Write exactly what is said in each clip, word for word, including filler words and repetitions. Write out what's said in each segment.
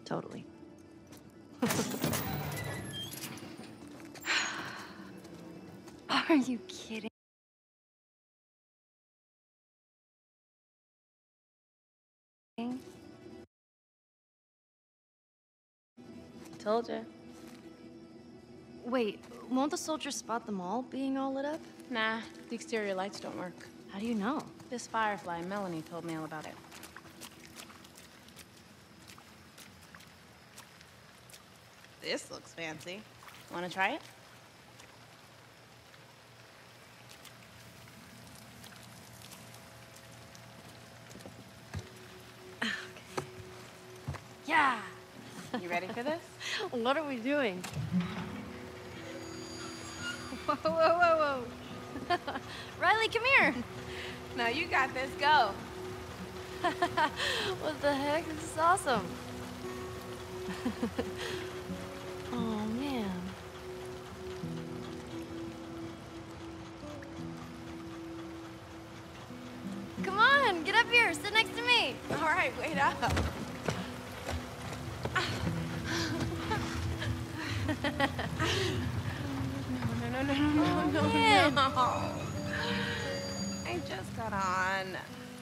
Totally. Are you kidding? Told ya. Wait, won't the soldiers spot them all being all lit up? Nah, the exterior lights don't work. How do you know? This Firefly, Melanie, told me all about it. This looks fancy. Wanna try it? Yeah! You ready for this? What are we doing? Whoa, whoa, whoa, whoa. Riley, come here! No, you got this, go. What the heck? This is awesome. Oh, man. Come on, get up here, sit next to me. All right, wait up. No, no, no, no, no, Oh, no, man. no. I just got on.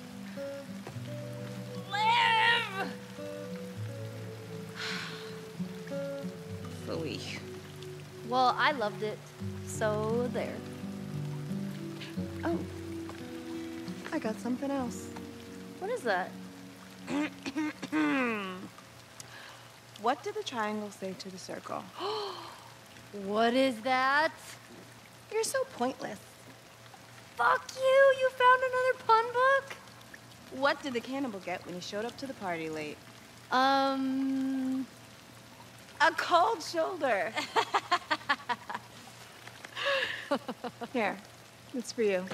Live! Phooey. Well, I loved it, so there. Oh. I got something else. What is that? What did the triangle say to the circle? What is that? You're so pointless. Fuck you! You found another pun book? What did the cannibal get when he showed up to the party late? Um... A cold shoulder. Here, it's for you.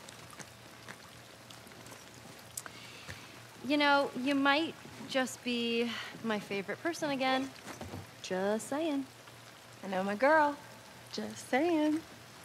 You know, you might just be my favorite person again. Just saying. I know my girl. Just saying.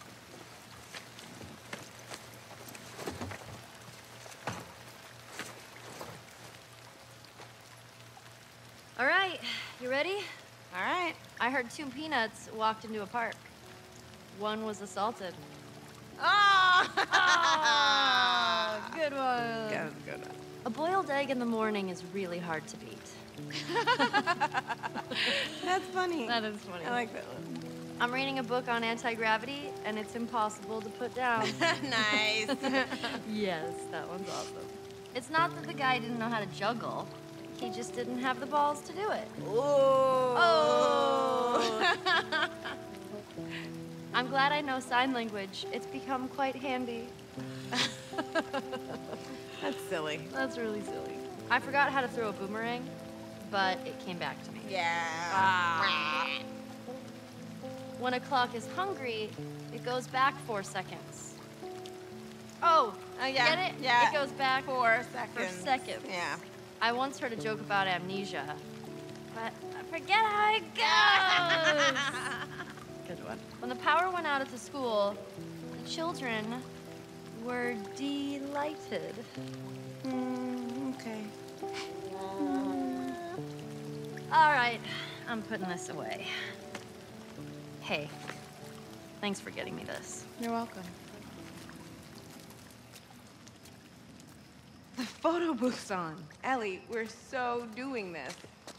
All right, you ready? All right. I heard two peanuts walked into a park. One was assaulted. Oh! Oh, good one. Good, good one. A boiled egg in the morning is really hard to beat. That's funny. That is funny. I like that one. I'm reading a book on anti-gravity, and it's impossible to put down. Nice. Yes, that one's awesome. It's not that the guy didn't know how to juggle. He just didn't have the balls to do it. Ooh. Oh! I'm glad I know sign language. It's become quite handy. That's silly. That's really silly. I forgot how to throw a boomerang, but it came back to me. Yeah. Ah. When a clock is hungry, it goes back four seconds. Oh, Oh, yeah. get it? Yeah. It goes back Four seconds. for seconds. Yeah. I once heard a joke about amnesia, but I forget how it goes. Good one. When the power went out at the school, the children were delighted. Mm, okay. All right, I'm putting this away. Hey, thanks for getting me this. You're welcome. The photo booth's on. Ellie, we're so doing this.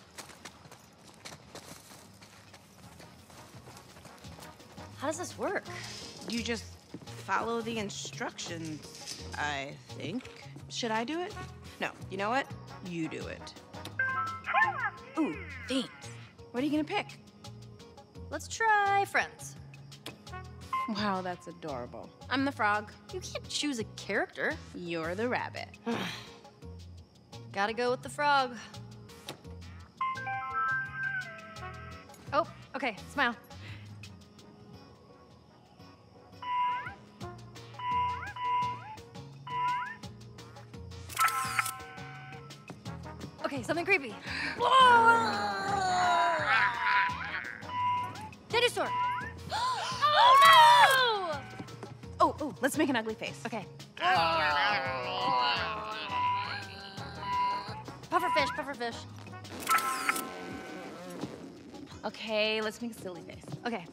How does this work? You just follow the instructions, I think. Should I do it? No, you know what? You do it. Ooh, thanks. What are you gonna pick? Let's try friends. Wow, that's adorable. I'm the frog. You can't choose a character. You're the rabbit. Gotta go with the frog. Oh, okay, smile. Okay, something creepy. Candy store. Oh no! Oh, oh, let's make an ugly face. Okay. Pufferfish, pufferfish. Okay, let's make a silly face. Okay.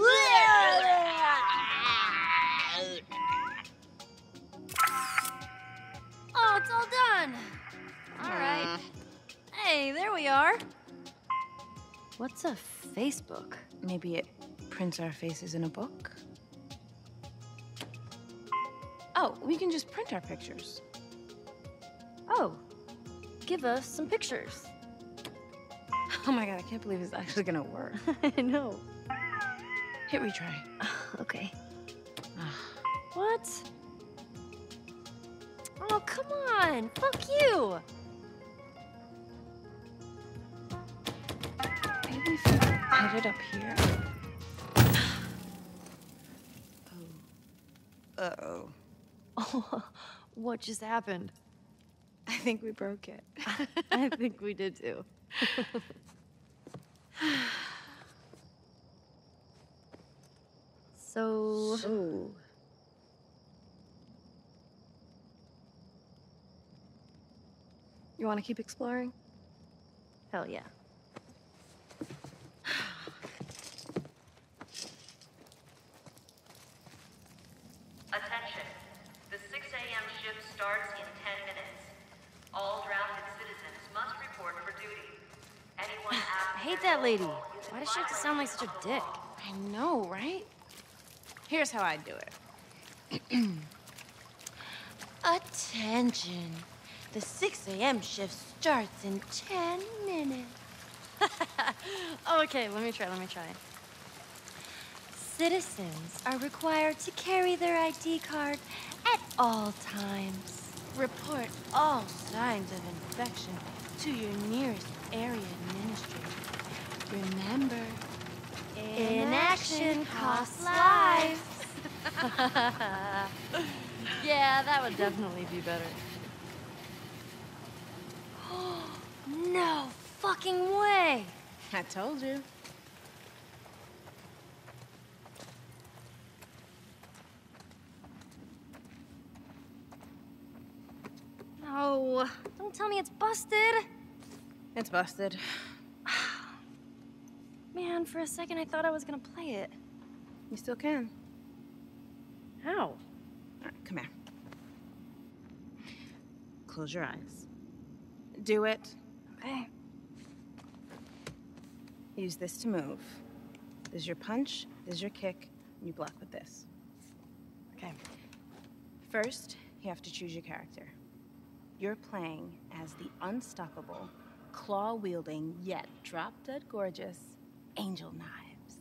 Oh, it's all done. All right. Hey, there we are. What's a Facebook? Maybe it prints our faces in a book? Oh, we can just print our pictures. Oh, give us some pictures. Oh my god, I can't believe it's actually gonna work. I know. Hit retry. Okay. What? Oh, come on. Fuck you. Maybe if we put it up here. Oh. Uh-oh. Oh, what just happened? I think we broke it. I think we did too. So... So... You want to keep exploring? Hell yeah. Attention. The six A M shift starts in ten minutes. All drafted citizens must report for duty. Anyone I hate that lady. Why does she have to sound like such a dick? I know, right? Here's how I do it. Attention. The six A M shift starts in ten minutes. Okay, let me try, let me try. Citizens are required to carry their I D card at all times. Report all signs of infection to your nearest area administrator. Remember, inaction costs lives. Yeah, that would definitely be better. No fucking way! I told you. No, don't tell me it's busted. It's busted. Man, for a second I thought I was gonna play it. You still can. How? All right, come here. Close your eyes. Do it. Okay. Use this to move. This is your punch, this is your kick, and you block with this. Okay. First, you have to choose your character. You're playing as the unstoppable, claw-wielding, yet drop-dead gorgeous Angel Knives.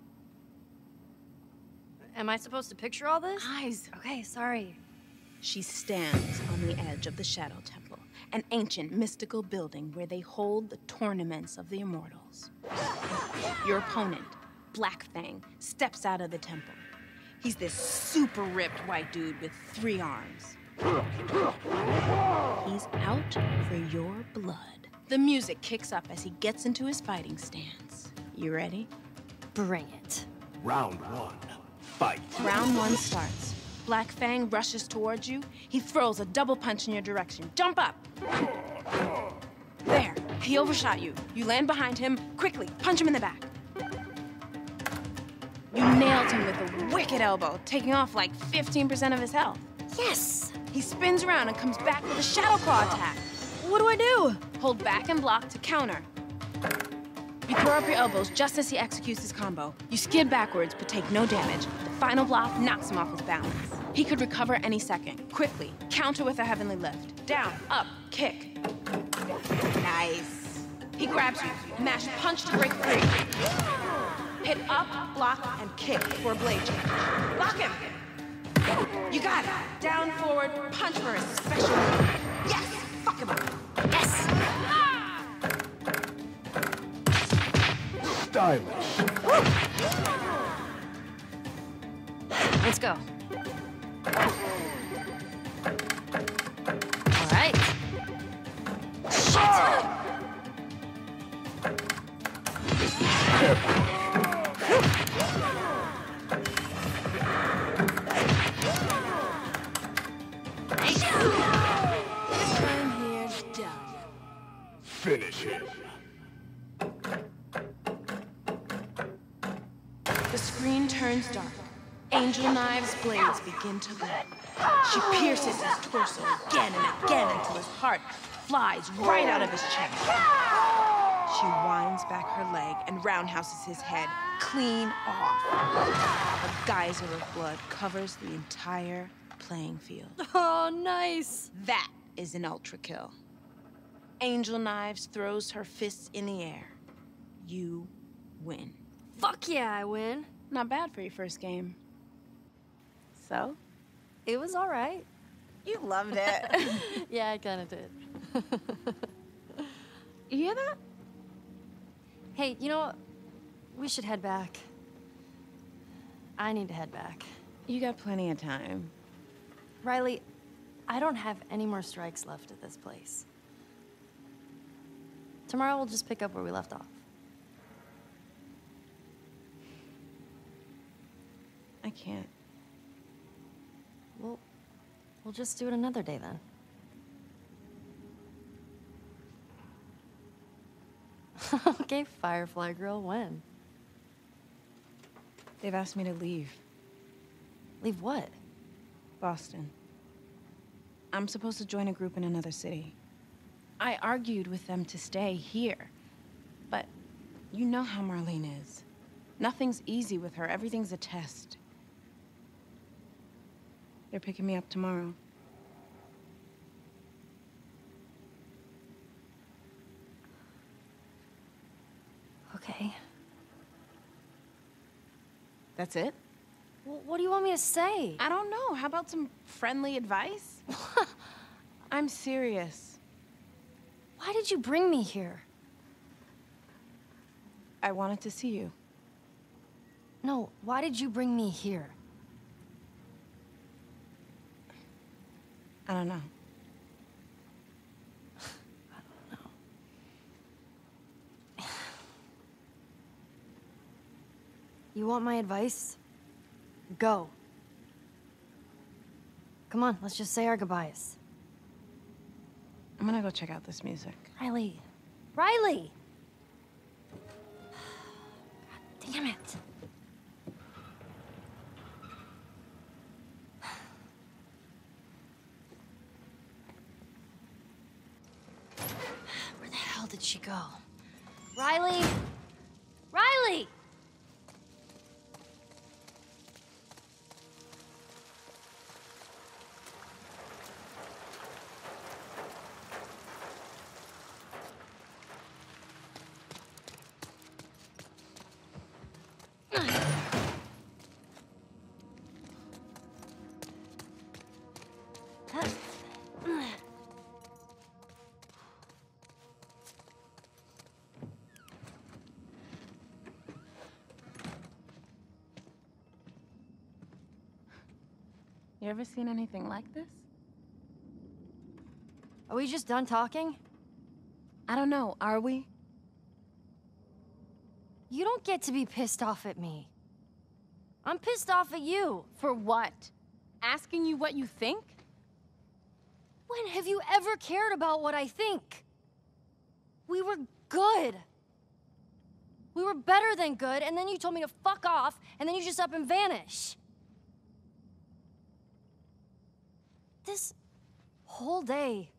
Am I supposed to picture all this? Eyes! Okay, sorry. She stands on the edge of the Shadow Temple, an ancient mystical building where they hold the tournaments of the immortals. Your opponent, Black Fang, steps out of the temple. He's this super ripped white dude with three arms. He's out for your blood. The music kicks up as he gets into his fighting stance. You ready? Bring it. Round one, fight. Round one starts. Black Fang rushes towards you. He throws a double punch in your direction. Jump up! There, he overshot you. You land behind him. Quickly, punch him in the back. You nailed him with a wicked elbow, taking off like fifteen percent of his health. Yes! He spins around and comes back with a Shadow Claw attack. What do I do? Hold back and block to counter. You throw up your elbows just as he executes his combo. You skid backwards, but take no damage. The final block knocks him off his balance. He could recover any second. Quickly, counter with a heavenly lift. Down, up, kick. Nice. He grabs you, mash punch to break free. Hit up, block, and kick for a blade change. Block him. You got it. Down, forward, punch for a special move. Yes! Fuck him up. Yes! Ah! Stylish. Let's go. All right. I'm here done. Finish him. turns dark. Angel Knives' blades begin to glow. She pierces his torso again and again until his heart flies right out of his chest. She winds back her leg and roundhouses his head clean off. A geyser of blood covers the entire playing field. Oh, nice. That is an ultra kill. Angel Knives throws her fists in the air. You win. Fuck yeah, I win. Not bad for your first game. So? It was all right. You loved it. Yeah, I kind of did. You hear that? Hey, you know what? We should head back. I need to head back. You got plenty of time. Riley, I don't have any more strikes left at this place. Tomorrow we'll just pick up where we left off. I can't. We'll, we'll just do it another day then. Okay, Firefly Girl, when? They've asked me to leave. Leave what? Boston. I'm supposed to join a group in another city. I argued with them to stay here. But you know how Marlene is. Nothing's easy with her. Everything's a test. They're picking me up tomorrow. Okay. That's it? Well, what do you want me to say? I don't know. How about some friendly advice? I'm serious. Why did you bring me here? I wanted to see you. No, why did you bring me here? I don't know. You want my advice? Go. Come on, let's just say our goodbyes. I'm gonna go check out this music. Riley. Riley! God damn it. Where the hell did she go? Riley! Riley! You ever seen anything like this? Are we just done talking? I don't know, are we? You don't get to be pissed off at me. I'm pissed off at you. For what? Asking you what you think? When have you ever cared about what I think? We were good. We were better than good, and then you told me to fuck off, and then you just up and vanish. This whole day...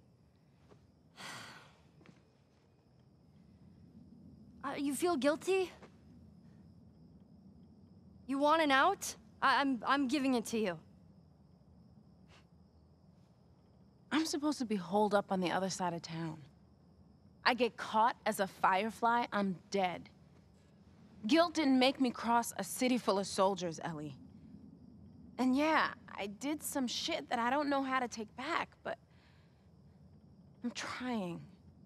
Uh, you feel guilty? You want an out? I I'm, I'm giving it to you. I'm supposed to be holed up on the other side of town. I get caught as a firefly, I'm dead. Guilt didn't make me cross a city full of soldiers, Ellie. And yeah, I did some shit that I don't know how to take back, but I'm trying.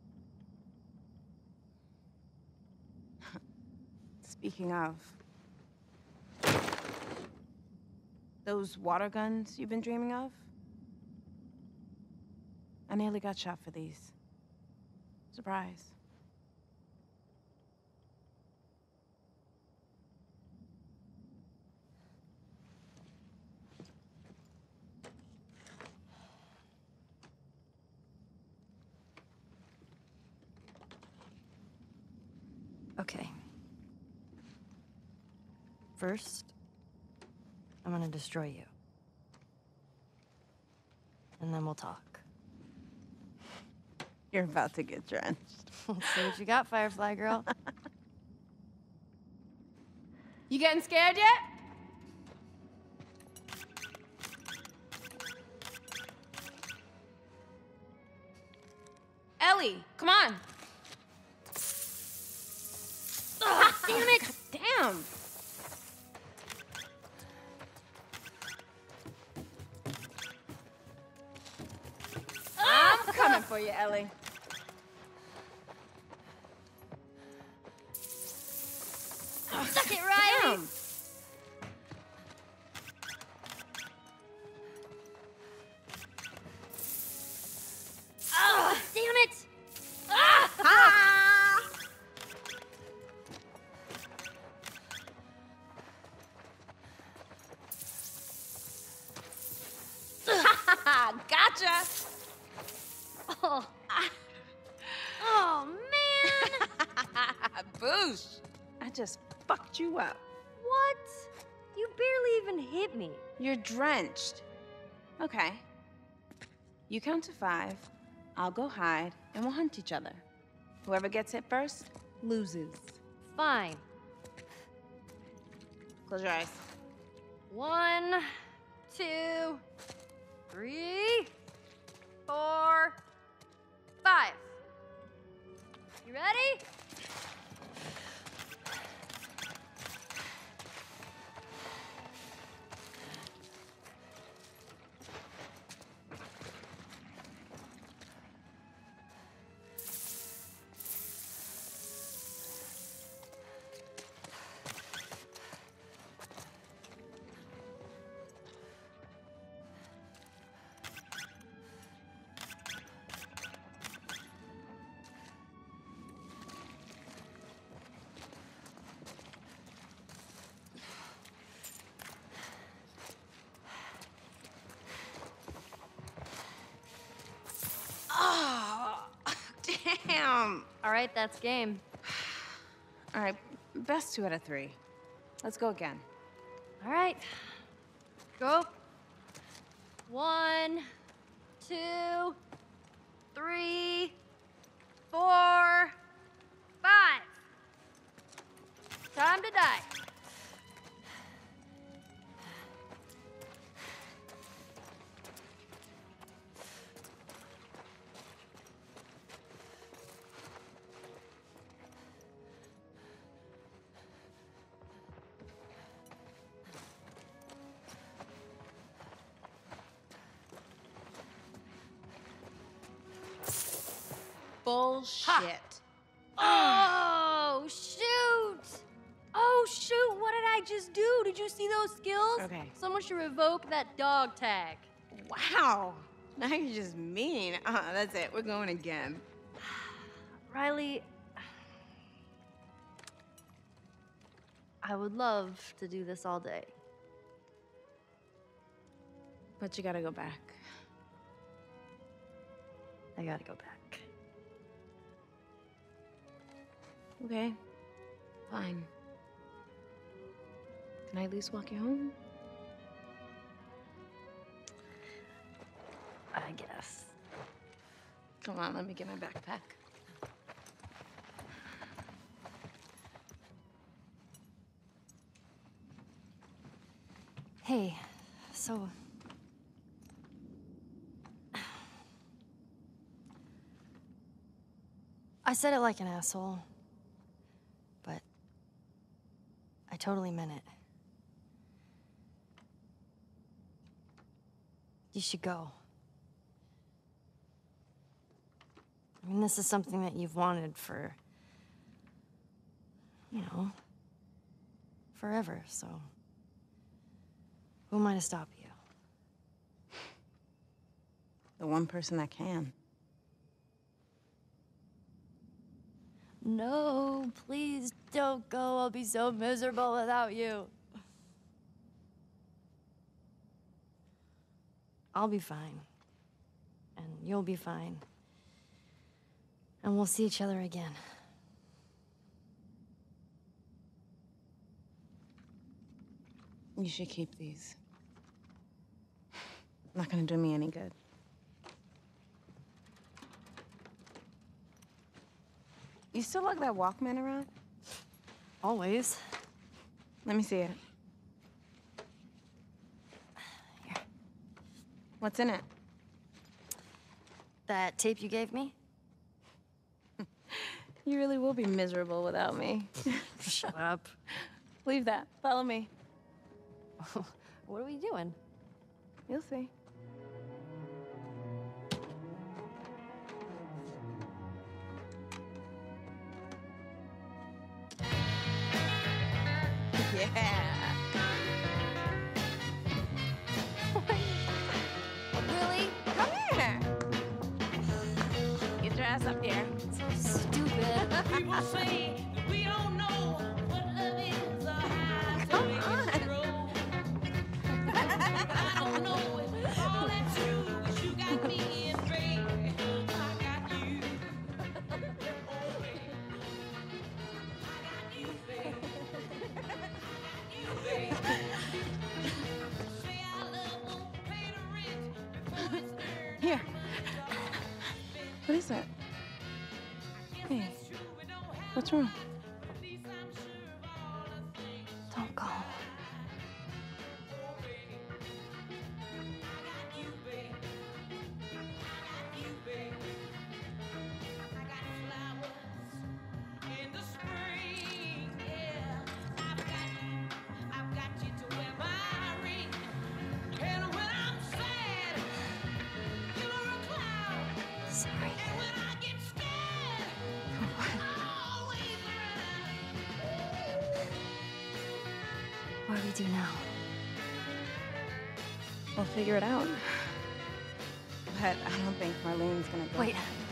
Speaking of, those water guns you've been dreaming of? I nearly got shot for these. Surprise. Okay. First, I'm gonna destroy you. And then we'll talk. You're about to get drenched. Let's see what you got, Firefly girl. You getting scared yet? Ellie, come on. Oh, damn it! Damn. I'm coming for you, Ellie. Suck it, Riley! Damn. Oh, damn it! Ah! Ah! Gotcha! Oh. Oh, man! Boosh! I just fucked you up. What? You barely even hit me. You're drenched. Okay. You count to five, I'll go hide, and we'll hunt each other. Whoever gets hit first, loses. Fine. Close your eyes. One, two, three, four, five. You ready? Oh, damn. All right, that's game. All right, best two out of three. Let's go again. All right. Go. One, two, three, four, five. Time to die. Bullshit. Oh, shoot! Oh, shoot, what did I just do? Did you see those skills? Okay. Someone should revoke that dog tag. Wow. Now you're just mean. Uh, that's it. We're going again. Riley, I would love to do this all day. But you gotta go back. I gotta go back. Okay. Fine. Can I at least walk you home? I guess. Come on, let me get my backpack. Hey, so... I said it like an asshole, but I totally meant it. You should go. I mean, this is something that you've wanted for, you know, forever, so who am I to stop you? The one person that can. No, please don't go. I'll be so miserable without you. I'll be fine. And you'll be fine. And we'll see each other again. You should keep these. Not gonna do me any good. You still lug that Walkman around? Always. Let me see it. Here. What's in it? That tape you gave me? You really will be miserable without me. Shut up. Leave that. Follow me. What are we doing? You'll see. Yeah. Really? Come here. Get your ass up here. Stupid. People say that we don't know what love is or how to Come make on. it grow. I don't know if all that's true, 'cause you got me in baby. I got you. Oh, baby. I got you, baby. I got you, baby. Say our love won't pay the rent before it's earned. Here. What is that? Hey, what's wrong? Don't go. Sorry. What do we do now? We'll figure it out. But I don't think Marlene's gonna go. Wait.